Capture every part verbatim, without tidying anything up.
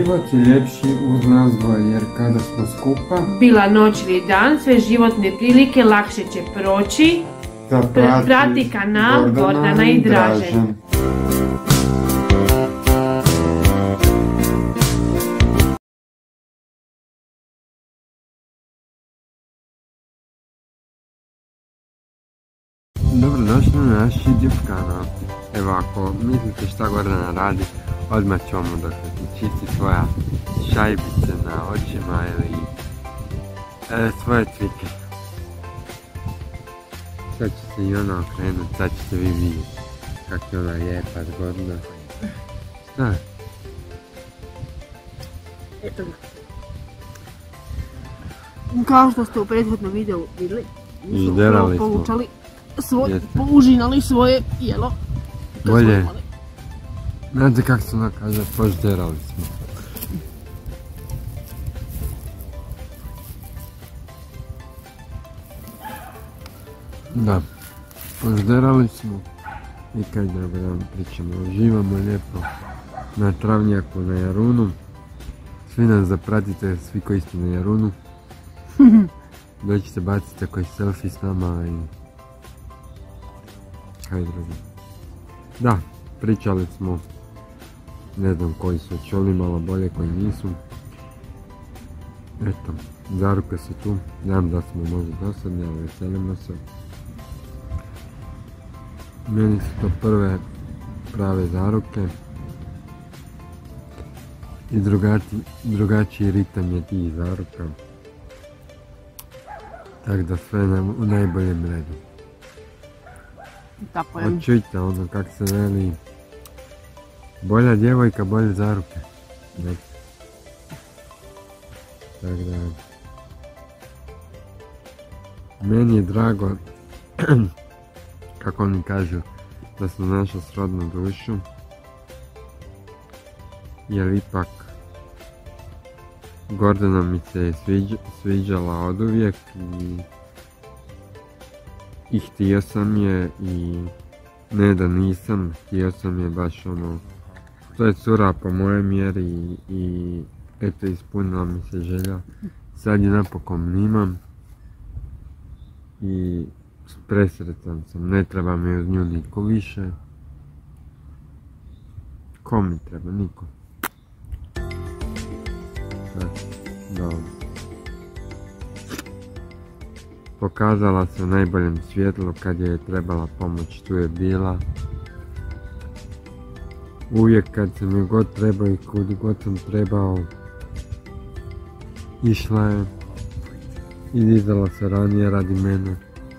Život je ljepši uz nas dvoje, jer kada smo skupa, bila noć ili dan, sve životne prilike lakše će proći. Prati, prati kanal Gordana, Gordana i Dražen. Dražen. Dobrodošli na naš YouTube kanal. Evo, ako mislite šta Gordana radi, odmah ćemo dok čisti svoja šajbice na očima ili e, svoje cvike. Sad će se i ona okrenuti, sad ćete vi vidjeti kako je ona lijepa, zgodna. Šta? Eto ga. Kao što ste u prethodnom videu vidjeli, Žderali smo. Poučali svoj, použinali svoje jelo. Bolje. Znate kako se ona kaže, požderali smo. Da, požderali smo i kaj drugo da vam pričamo, uživamo lijepo na travnjaku na Jarunu. Svi nas zapratite, svi koji ste na Jarunu. Dođite, bacite koji selfie s nama i kaj drugo. Da, pričali smo, ne znam koji su čuli, malo bolje koji nisu. Eto, zaruke su tu, znam da smo možda dosadni, ali veselimo se. Meni su to prve prave zaruke i drugačiji, drugačiji ritam je tih zaruka. Tako da sve na, u najboljem redu. Tako je. Čujte ono kak se veli, bolja djevojka, bolje zaruke. Ne. Tako da, meni je drago, kako oni kažu, da sam našao srodnu dušu, jer ipak Gordana mi se sviđa, sviđala od uvijek i, i htio sam je i ne da nisam, htio sam je baš ono, to je cura po moje mjeri i, i eto ispunila mi se želja, sad je napokon imam i presretan sam, ne treba mi uz nju niko više. Ko mi treba? Niko. Dobro. Pokazala se u najboljem svjetlu, kad je trebala pomoć, tu je bila. Uvijek kad sam je god trebao i kud god sam trebao, išla je i dizala se ranije radi mene.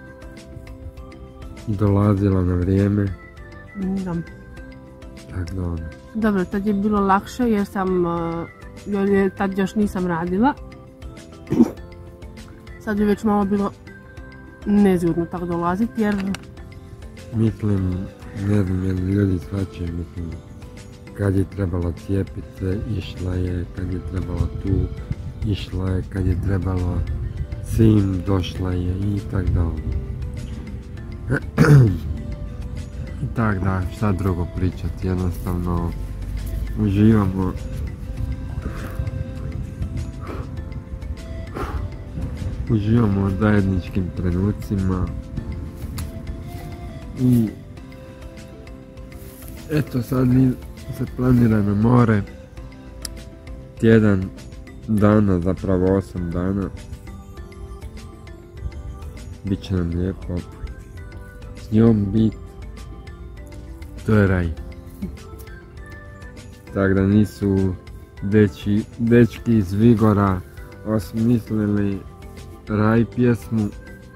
Dolazila na vrijeme. Da. Tako da ono. Dobro, tad je bilo lakše jer sam, jer tad još nisam radila. Sad je već malo bilo nezgodno tako dolaziti jer... Mislim, ne znam jer ljudi shvaćaju, mislim, kad je trebalo cijepit se, išla je, kad je trebalo tu, išla je, kad je trebalo sin, došla je i tak da ono. I tak da, šta drugo pričati, jednostavno uživamo. Uživamo u zajedničkim trenucima i eto sad mi se planira na more tjedan dana, zapravo osam dana. Biće nam lijepo. S njom bit, to je raj. Tako da nisu deči, dečki iz Vigora osmislili raj pjesmu.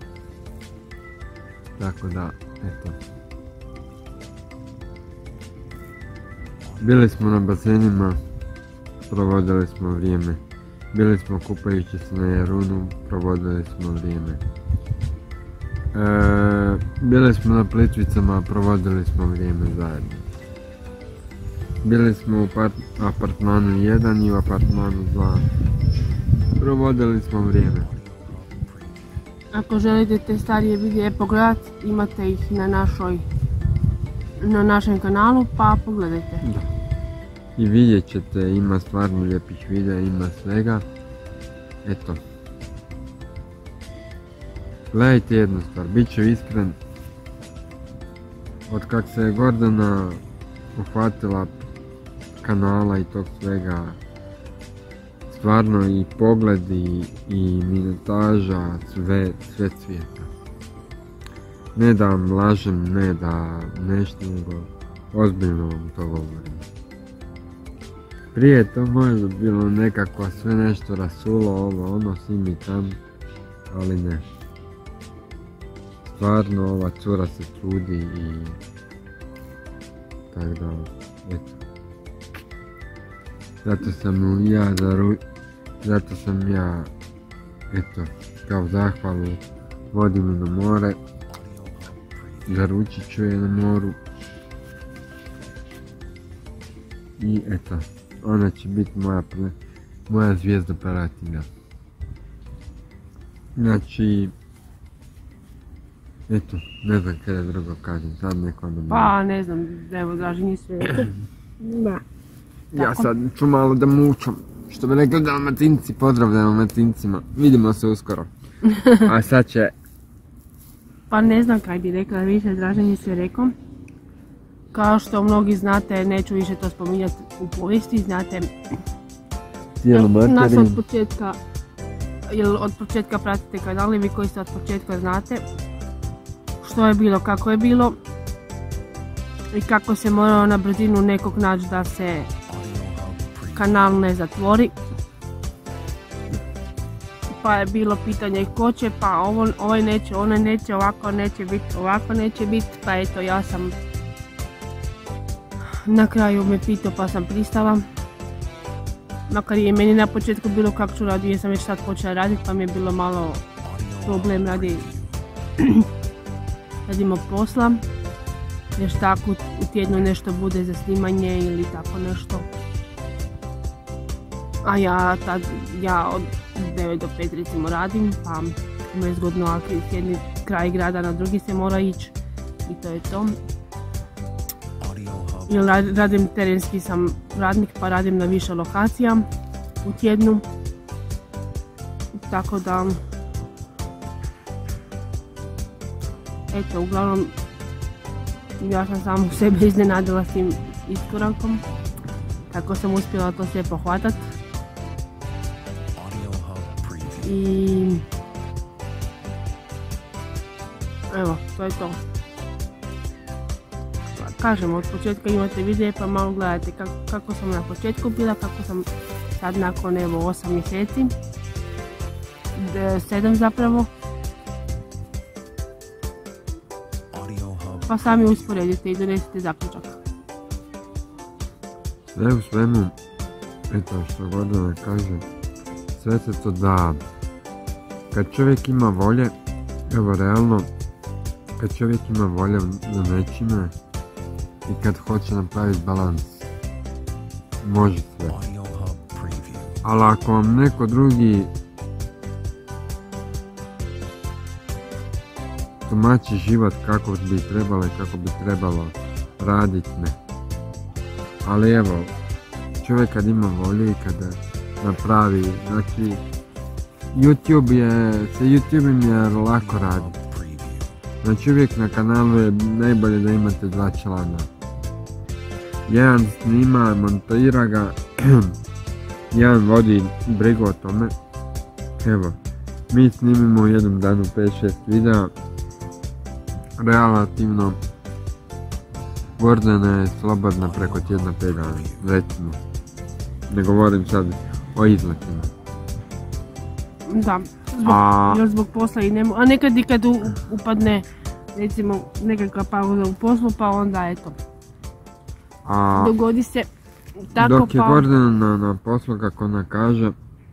Tako da, eto. Bili smo na bazenima, provodili smo vrijeme. Bili smo kupajući se na Jarunu, provodili smo vrijeme. E, bili smo na Plitvicama, provodili smo vrijeme zajedno. Bili smo u apartmanu jedan i u apartmanu dva. Provodili smo vrijeme. Ako želite te starije videe pogledati, imate ih na našoj, na našem kanalu, pa pogledajte. Da. i vidjet ćete, ima stvarno lijepih videa, ima svega. Eto. Gledajte jednu stvar, bit ću iskren. Od kak se je Gordana uhvatila kanala i tog svega, stvarno i pogledi i minutaža, sve, sve cvijeta. Ne da vam lažem, ne da nešto, nego ozbiljno vam to govorim. Prije je to možda bilo nekako sve nešto rasulo, ovo, ono, sim i tam, ali ne. Stvarno ova cura se trudi i tako da, eto. Zato sam ja zaru... Zato sam ja, eto, kao zahvalu vodim ju na more. Zaručit ću je na moru. I eto, ona će biti moja, moja zvijezda paratinga. Znači, eto, ne znam kada drugo kažem, sad neko onda... Pa ne znam, evo Draženje sve rekao. Da. Ja sad ću malo da mučam, što bi rekli Dalmatinci, pozdrav Dalmatincima, vidimo se uskoro. A sad će... Pa ne znam kaj bi rekla, više Draženje sve rekao. Kao što mnogi znate, neću više to spominjati u povijesti, znate... Tijelo materin. Nas od početka, jer od početka pratite kanal i vi koji ste od početka znate što je bilo, kako je bilo i kako se morao na brzinu nekog naći da se kanal ne zatvori. Pa je bilo pitanje ko će, pa ovo, ovaj neće, onaj neće, ovako neće biti, ovako neće biti, pa eto ja sam na kraju me pitao pa sam pristala. Makar je meni na početku bilo kako ću raditi, jer sam već sad počela raditi pa mi je bilo malo problem radi radimo posla. Još tako u tjednu nešto bude za snimanje ili tako nešto. A ja tad, ja od devet do pet recimo radim, pa ima je zgodno ako s jedni kraj grada na drugi se mora ići i to je to. Jer radim terenski, sam radnik pa radim na više lokacija u tjednu. Tako da, eto, uglavnom ja sam samo u sebe iznenadila s tim iskorakom. Tako sam uspjela to sve pohvatat. I evo, to je to. Kažem, od početka imate videe pa malo gledajte kako, kako sam na početku bila, kako sam sad nakon evo osam mjeseci, sedam zapravo. Pa sami usporedite i donesite zaključak. Sve u svemu, eto što Gordana kaže, sve se to da. Kad čovjek ima volje, evo realno, kad čovjek ima volje za nečime i kad hoće napraviti balans, može sve. Ali ako vam neko drugi tumači život kako bi trebalo i kako bi trebalo raditi, ne. Ali evo, čovjek kad ima volje i kada napravi, znači YouTube je, sa YouTube je lako raditi. Znači uvijek na kanalu je najbolje da imate dva člana. Jedan snima, montira ga, jedan vodi brigu o tome. Evo, mi snimimo u jednom danu pet šest videa. Relativno Gordana je slobodna preko tjedna pet dana, recimo. Ne govorim sad o izletima. Da, zbog, a... još zbog posla i nemo, a nekad i kad u, upadne recimo nekakva pauza u poslu pa onda eto. A... dogodi se tako. Dok je pa... Gordana na, na poslu kako ona kaže,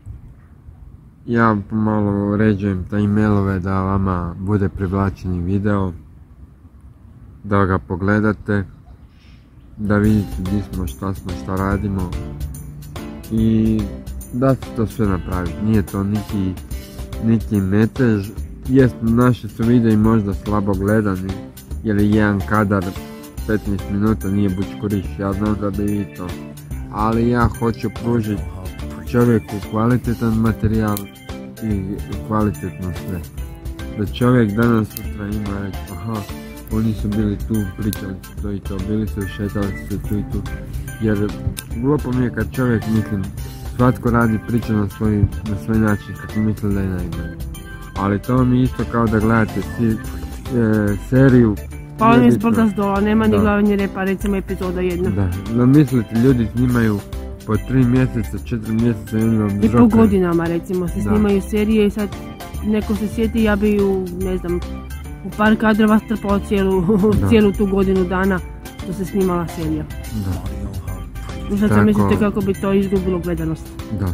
ja pomalo uređujem te e-mailove da vama bude privlačeni video, da ga pogledate, da vidite gdje smo, šta smo, šta radimo i da se to sve napravi. Nije to niti, niti metež, jest naši su videi možda slabo gledani, jer je jedan kadar petnaest minuta nije bučkuriš, ja znam da bi vi to, ali ja hoću pružiti čovjeku kvalitetan materijal i kvalitetno sve. Da čovjek danas sutra ima reći, aha, oni su bili tu, pričali su to i to, bili su, šetali su tu i tu. Jer glupo mi je kad čovjek, mislim, svatko radi priča na svoj, na svoj način, kako misli da je najbolje. Ali to mi je isto kao da gledate si, e, seriju. Pa on je sprda s dola, nema ni glave ni repa, recimo epizoda jedna. Da, da mislite, ljudi snimaju po tri mjeseca, četiri mjeseca i oni vam I po godinama recimo se snimaju serije i sad neko se sjeti, ja bi u, ne znam, u par kadrova strpao cijelu, cijelu tu godinu dana što se snimala serija. Da. I sad sam mislite kako bi to izgubilo gledanost. Da.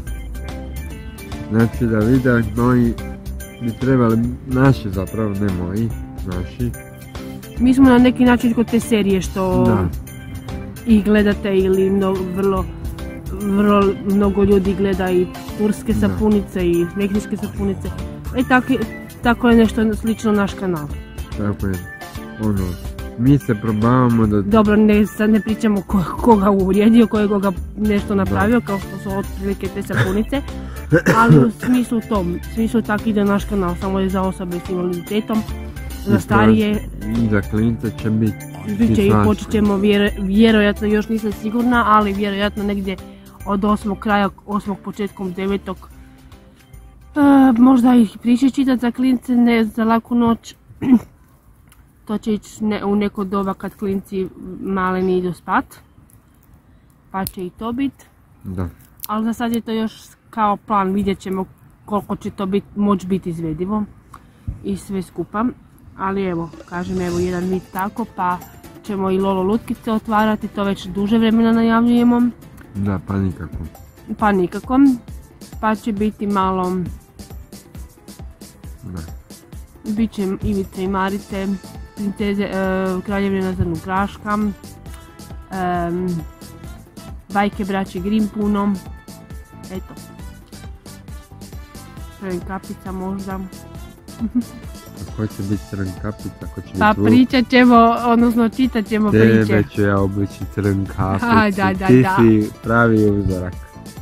Znači da videa moji bi trebali, naši zapravo, ne moji, naši. Mi smo na neki način kod te serije što da. I gledate ili mno, vrlo, vrlo mnogo ljudi gleda i turske sapunice da. I meksičke sapunice. E tako, tako je nešto slično naš kanal. Tako je. Ono, mi se probavamo da... Dobro, ne, sad ne pričamo ko, koga uvrijedio, ko je koga nešto napravio, da. Kao što su otprilike te sapunice. Ali u smislu tom, u smislu tako ide naš kanal, samo je za osobe s invaliditetom, za starije. I za klince će biti. Biće i počet ćemo vjero, vjerojatno, još nisam sigurna, ali vjerojatno negdje od osmog kraja, osmog početkom devetog. E, možda ih priče čitati za klince, ne za laku noć. To će ići ne, u neko doba kad klinci maleni idu spat. Pa će i to biti. Da. Ali za sad je to još kao plan, vidjet ćemo koliko će to bit, moći biti izvedivo i sve skupa. Ali evo, kažem, evo jedan vid tako, pa ćemo i Lolo lutkice otvarati, to već duže vremena najavljujemo. Da, pa nikako. Pa nikako. Pa će biti malo... Da. Biće Ivice i Marice, princeze, e, kraljevine na zrnu Kraška, e, bajke braće Grimm puno, eto. Crven kapica možda. Ko će biti Crven kapica, ko će biti pa pričat ćemo, odnosno čitat ćemo priče. Tebe ću ja obući Crven kapicu, da, da, ti da. si pravi uzorak.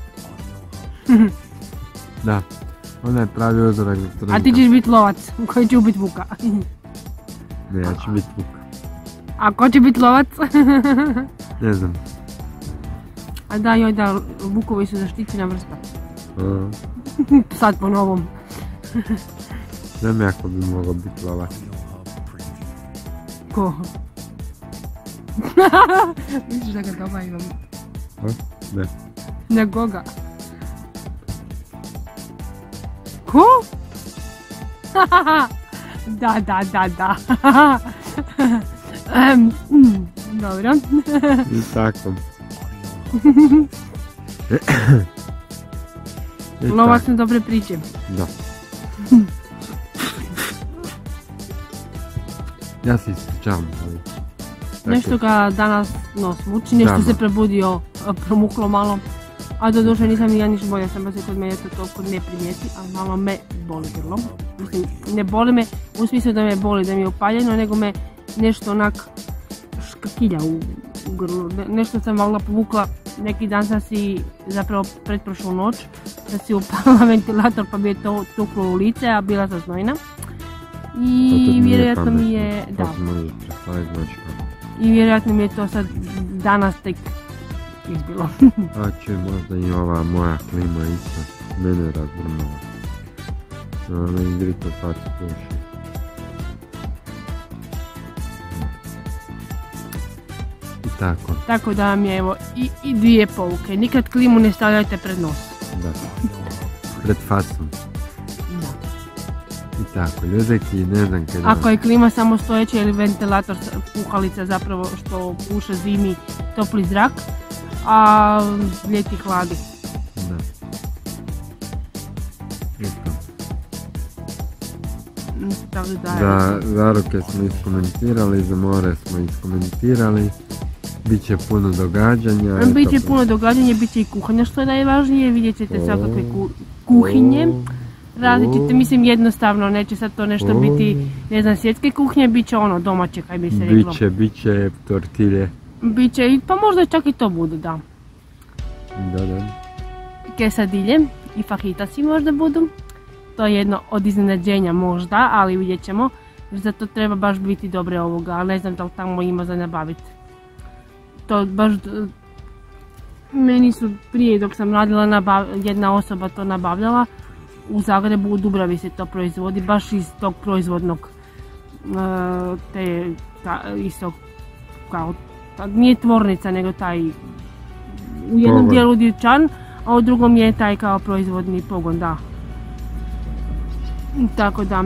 Da, ona je pravi uzorak za Crven kapicu. A ti ćeš biti lovac, koji će ubiti vuka. Ne, ja ću biti vuk. A ko će biti lovac? Ne znam. A da, joj da, vukovi su zaštićena vrsta. A. Sad po novom. Znam jako bi mogao biti lovac. Ko? Misliš da ga doma imam? A? Ne. Ne koga? Ko? Da, da, da, da. um, dobro. I tako. Lovac na dobre priče. Da. Ja se ispričavam, ali... Nešto ga danas nos muči, nešto Dama. Se prebudio, promuklo malo. A do duše nisam ni ja niš bolja, samo se kod mene to toliko ne primijeti, ali malo me boli grlo. Mislim, ne boli me u smislu da me boli, da mi je upaljeno, nego me nešto onak škrkilja u, u grlu. Nešto sam valjda povukla, neki dan sam si zapravo pretprošlu noć, da si upalila ventilator pa bi je to tuklo u lice, a bila sam znojna. I vjerojatno mi je, da. I vjerojatno mi je to sad danas tek izbilo. A će možda i ova moja klima isto mene razvrnula. Ali Ingrid to sad sluši. I tako. Tako da vam je evo i, i dvije pouke. Nikad klimu ne stavljajte pred nos. Da. Pred fasom. I tako, ljudeki, ne znam kada... Ako je klima samo stojeća ili ventilator, puhalica zapravo što puša zimi topli zrak, a ljeti hladi. Da. Isto. Tako da, za zaruke smo iskomentirali, za more smo iskomentirali. Biće puno događanja. Biće puno događanja, biće i kuhanja što je najvažnije, vidjet ćete svakakve ku, kuhinje. Različite, mislim jednostavno, neće sad to nešto o. biti, ne znam, svjetske kuhnje, bit će ono domaće, kaj bi se reklo. Biće, biće tortilje. Biće, pa možda čak i to bude, da. Da, da. Kesadilje i fajitasi možda budu. To je jedno od iznenađenja možda, ali vidjet ćemo. Jer za to treba baš biti dobre ovoga, ali ne znam da li tamo ima za nabaviti. To baš... Meni su prije dok sam radila nabav, jedna osoba to nabavljala. U Zagrebu, u Dubravi se to proizvodi, baš iz tog proizvodnog te, ta, istog, kao, ta, nije tvornica nego taj u jednom pogon. Dijelu dućan, a u drugom je taj kao proizvodni pogon, da. Tako da...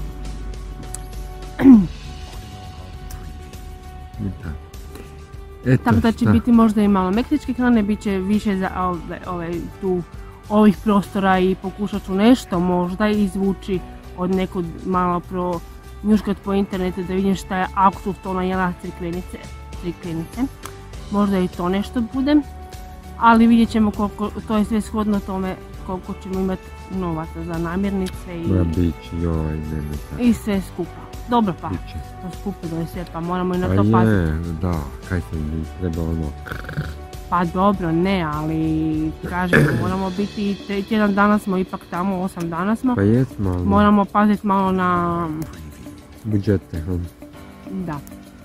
Eto, tako da će šta? biti možda i malo meksičke hrane, bit će više za ove, ove, tu, ovih prostora i pokušat ću nešto možda izvući od nekud malo pro njuškat po internetu da vidim šta je autohtona jela crikvenice, crikvenice. Možda i to nešto bude, ali vidjet ćemo koliko, to je sve shodno tome koliko ćemo imati novaca za namirnice i, Ma bići, joj, ne, ne, i sve skupa. Dobro pa, biće. to skupo da je sve, pa moramo i na Pa to paziti. je, da, kaj se mi treba ono... Pa dobro, ne, ali kažem, moramo biti, tjedan dana smo ipak tamo, osam dana smo. Pa jesmo, ali... Moramo paziti malo na... budžete, hm. Da.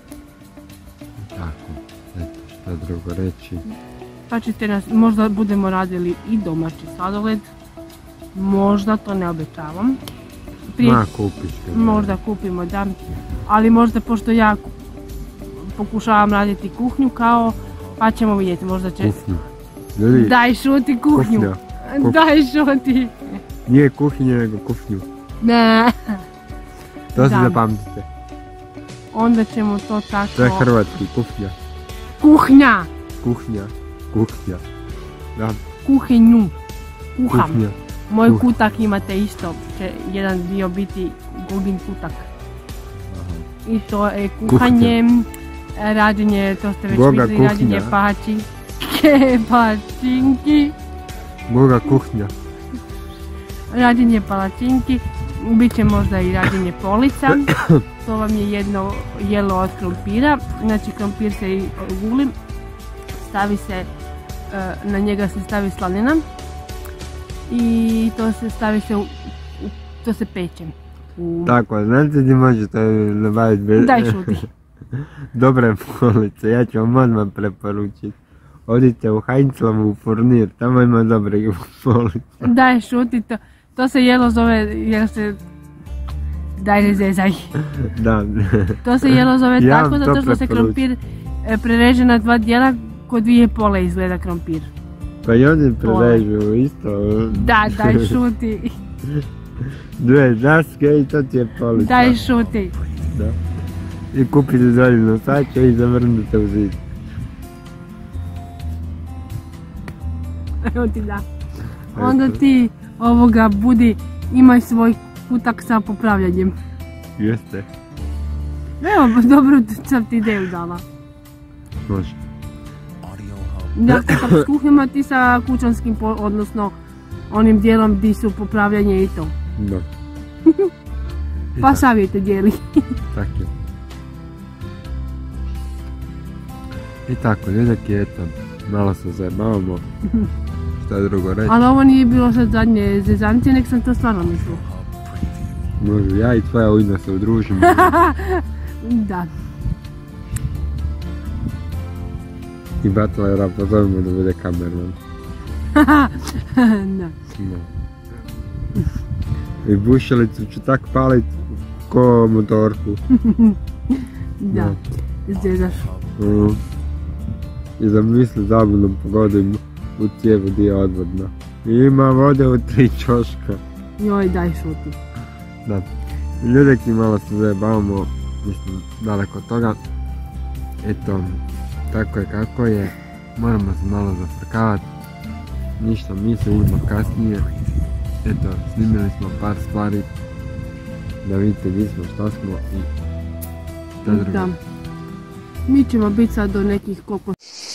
Tako, eto, šta drugo reći. Pa ćete nas, možda budemo radili i domaći sladoled. Možda, to ne obećavam. Prije, Ma, kupiš ga. možda kupimo, da. Ali možda, pošto ja pokušavam raditi kuhnju kao, pa ćemo vidjeti, možda će... Kuhnju. Ljudi, Daj šuti kuhnju. kuhnja. Kuh... Daj šuti. Nije kuhinja, nego kuhnju. Ne. To se Da. zapamtite. Onda ćemo to tako... To je hrvatski, kuhnja. Kuhnja. Kuhnja. Kuhnja. Da, Kuhinju. Kuham. kuhnja. Moj Kuh. kutak imate isto, će jedan dio biti Gugin kutak. I to je kuhanje, rađenje, to ste već Goga vidjeli, kuhnja. rađenje pačinke, pačinki, Boga kuhnja. rađenje palačinki, bit će možda i rađenje polica. To vam je jedno jelo od krompira, znači krompir se i guli, stavi se, na njega se stavi slanina i to se stavi se, u, to se peče. U... Tako, znate gdje možete nabaviti bez... Daj šuti. dobre police, ja ću vam odmah preporučiti. Odite u Heinzlovu furnir, tamo ima dobre police. Daj šuti, to, to se jelo zove, jer se... Daj ne zezaj. Da. To se jelo zove Ja tako vam to zato što se preporučujem. krompir e, prereže na dva dijela, ko dvije pole izgleda krompir. Pa i oni prerežu isto. Da, daj šuti. Dve daske i to ti je polica. Daj šuti. Da. I kupite doljeno sače i zavrnite u zid. Evo ti da. Onda ti ovoga budi, imaj svoj kutak sa popravljanjem. Jeste. Evo, dobro sam ti ideju dala. Može. Ja kutak s kuhinjama, ti sa kućanskim, odnosno onim dijelom gdje su popravljanje i to. Da. Pa savjete dijeli. Tak je. I tako, ljudaki, eto, malo se zajebavamo. Šta drugo reći? Ali ovo nije bilo sad zadnje zezancije, nek sam to stvarno mislila. Može, ja i tvoja ujna se udružimo. Da. I Butlera pozovemo da bude kamerman. Da. No. I bušilicu ću tak palit ko motorku. Da. Zezaš. Mm. I zamisli zabudnom pogodim u cijevu gdje je odvodna. I ima vode u tri čoška. Joj, daj šuti. Da. Ljudeki, malo se zajebavamo, mislim, daleko od toga. Eto, tako je kako je. Moramo se malo zafrkavati. Ništa, mi se vidimo kasnije. Eto, snimili smo par stvari da vidite gdje smo, šta smo i šta drugo. Da. Mi ćemo biti sad do nekih koliko...